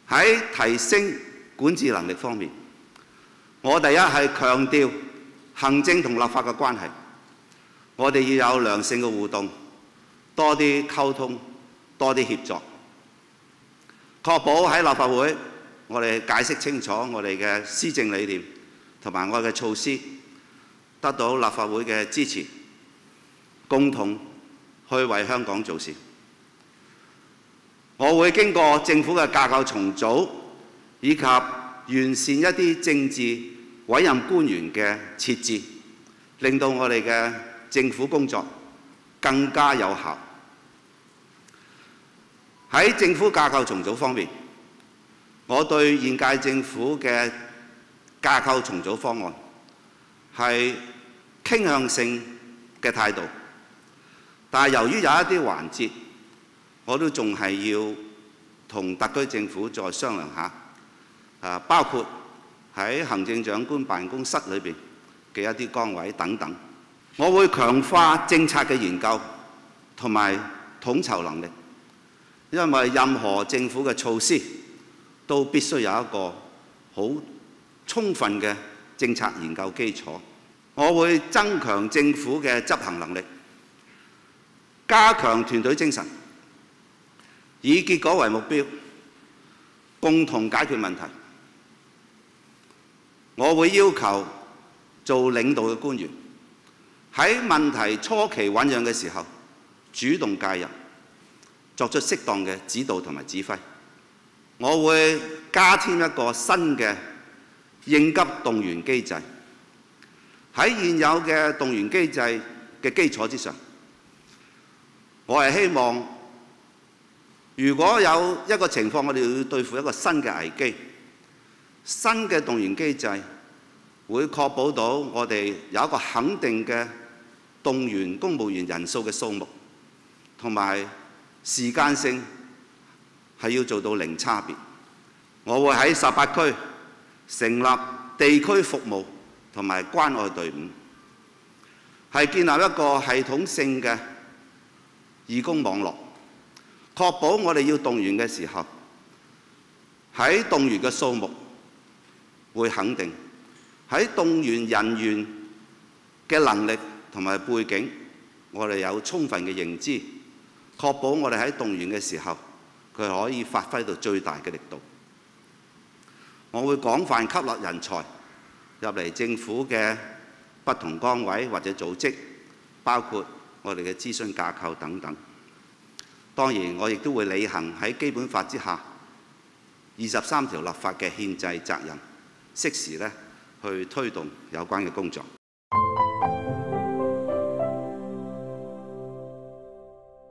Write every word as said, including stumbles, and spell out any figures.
喺提升管治能力方面，我第一係強調行政同立法嘅關係，我哋要有良性嘅互動，多啲溝通，多啲協作，確保喺立法會我哋解釋清楚我哋嘅施政理念同埋我哋嘅措施，得到立法會嘅支持，共同去為香港做事。我會經過政府嘅架構重組，以及完善一啲政治委任官員嘅設置，令到我哋嘅政府工作更加有效。喺政府架構重組方面，我對現屆政府嘅架構重組方案係傾向性嘅態度，但係由於有一啲環節，我都仲係要同特區政府再商量下，啊，包括喺行政長官辦公室裏邊嘅一啲崗位等等。我會強化政策嘅研究同埋統籌能力，因為任何政府嘅措施都必須有一個好充分嘅政策研究基礎。我會增強政府嘅執行能力，加強團隊精神，以結果為目標，共同解決問題。我會要求做領導嘅官員喺問題初期醖釀嘅時候，主動介入，作出適當嘅指導同埋指揮。我會加添一個新嘅應急動員機制，喺現有嘅動員機制嘅基礎之上，我係希望，如果有一個情況，我哋要對付一個新嘅危機，新嘅動員機制會確保到我哋有一個肯定嘅動員公務員人數嘅數目，同埋時間性係要做到零差別。我會喺十八區成立地區服務同埋關愛隊伍，係建立一個系統性嘅義工網絡，確保我哋要動員嘅時候，喺動員嘅數目會肯定，喺動員人員嘅能力同埋背景，我哋有充分嘅認知，確保我哋喺動員嘅時候，佢可以發揮到最大嘅力度。我會廣泛吸納人才入嚟政府嘅不同崗位或者組織，包括我哋嘅諮詢架構等等。當然，我亦都會履行喺基本法之下二十三條立法嘅憲制責任，適時咧去推動有關嘅工作。